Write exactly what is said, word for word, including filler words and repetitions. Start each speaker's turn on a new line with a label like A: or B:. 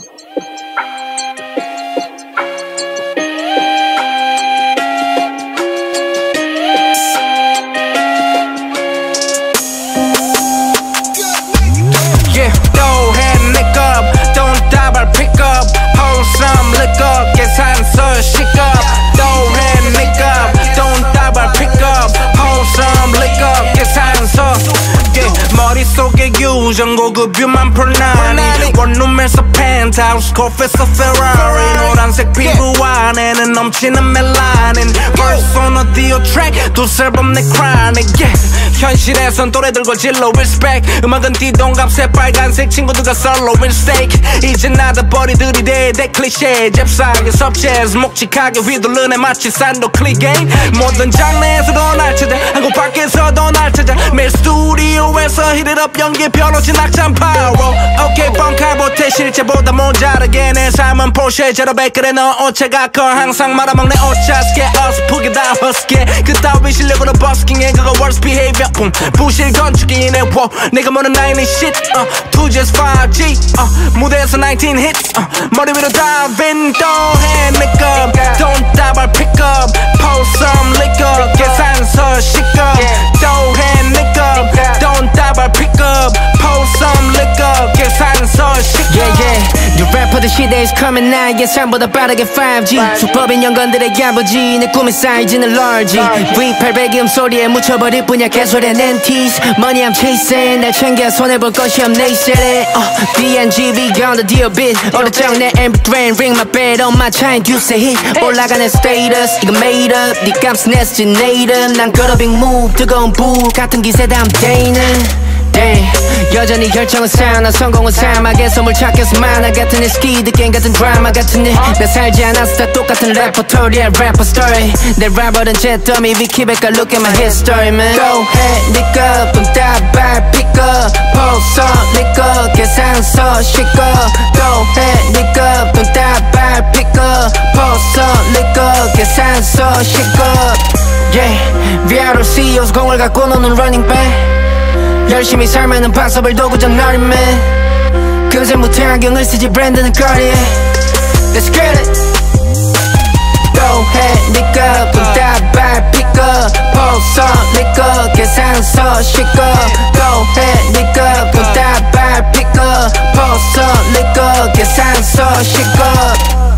A: Yeah, throw hand lick up, don't double pick up, hold some lick up, 계산서 shake up. Throw hand lick up, don't double pick up, hold some lick up, 계산서. Yeah, 머릿속에 유전 고급 뷰만 풀나니 원룸에서 펜트하우스 골프에서 페라리 노란색 피부 안에는 넘치는 멜라닌 Persona Dio track 두세 번 내 chronic. Yeah, 현실에선 또래들과 진로 respect 음악은 띠동갑 새빨간색 친구들과 솔로 mistake 이제 나다 버리들이 대대 클리셰 잽싸게 섭취해서 묵직하게 휘둘르네 마치 산도 클리게임 모든 장르에서도 날 찾아 한국 밖에서도 날 찾아 매일 스튜디오에서 hit it up 연기 별로진 악찬 파워 오케이 뻥카보테 실제보다 모자라게 내 삶은 포르쉐 제로백 그래 너 오체가 커 항상 말아먹네 오차스게 어스프게 다 허스게 그따위 실력으로 버스킹해 그거 worst behavior 음, 부실 건축이네 wow. 내가 모르는 나이는 shit uh, two G's five G uh, 무대에서 nineteen hits uh, 머리 위로 diving throw hand lick up don't double pick up pour some liquor 계산서 shake up throw hand lick up don't double pick up pour some liquor 계산서 shake up.
B: Yeah yeah Your rapper the shit is coming now 예상보다 빠르게 five G 수법인 연관들의 아버지 내 꿈의 사이즈는 large 브이 팔백이 음소리에 묻혀버릴 뿐이야 개소리한 앤티스 Money I'm chasing 날 챙겨 손해볼 것이 없네 이 city uh, 디 엔 지 비 on the deal bit 어렸적 내 엠 피 쓰리 ring my bed on my chain 듀스의 hit 올라가는 status 이거 made up 네 값은 내쓰지 native 난 걸어 big move 뜨거운 불 같은 기세 다음 day는 Damn, 여전히 결정은 쌓아 성공은 사막의 선물 찾겠어 만화 같은 일 스키드 게임 같은 드라마 같은 일 나 살지 않았어 다 똑같은 레퍼토리야 래퍼 스토리 내 래퍼는 잿더미 we keep it look at my history man Go ahead lick up don't double pick up post up lick up 계산서 shake up Go ahead lick up don't double pick up post up lick up 계산서 shake up Yeah, 위아래 씨이오's 공을 갖고 노는 running back 열심히 살면은 박서벌 도구전 너리맨 그새 못해 안경을 쓰지 브랜드는 거리에 Let's get it Go ahead lick up don't double pick up post up lick up 계산서 shake up Go ahead lick up don't double pick up post up lick up 계산서 shake up